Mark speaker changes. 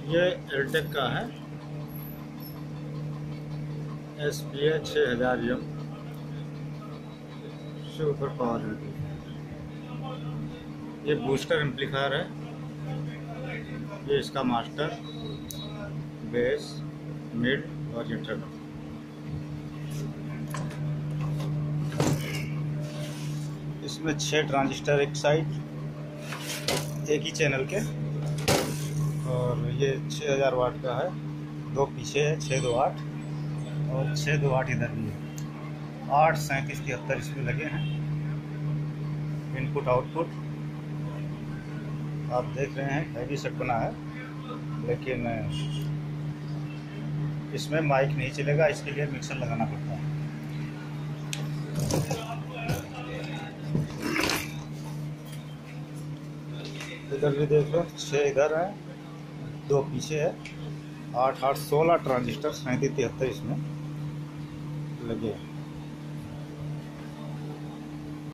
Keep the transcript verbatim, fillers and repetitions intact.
Speaker 1: ये एलटेक का है, एस पी ए छः हज़ार एम सुपर पावर एम्पलीफायर। ये बूस्टर एम्पलीफायर है। ये इसका मास्टर, बेस, मिड और इंटरनल। इसमें छः ट्रांजिस्टर एक साइड, एक ही चैनल के, और ये छः हज़ार वाट का है। दो पीछे है, छः दो आठ, और छः दो आठ इधर भी है। आठ सैंतीस तिहत्तर इसमें लगे हैं। इनपुट आउटपुट आप देख रहे हैं, हैवी सेट बना है, लेकिन इसमें माइक नहीं चलेगा, इसके लिए मिक्सर लगाना पड़ता है। इधर भी देख लो, छः इधर है, दो पीछे है। आठ आठ सोलह ट्रांजिस्टर सैंतीस तिहत्तर इसमें लगे हैं।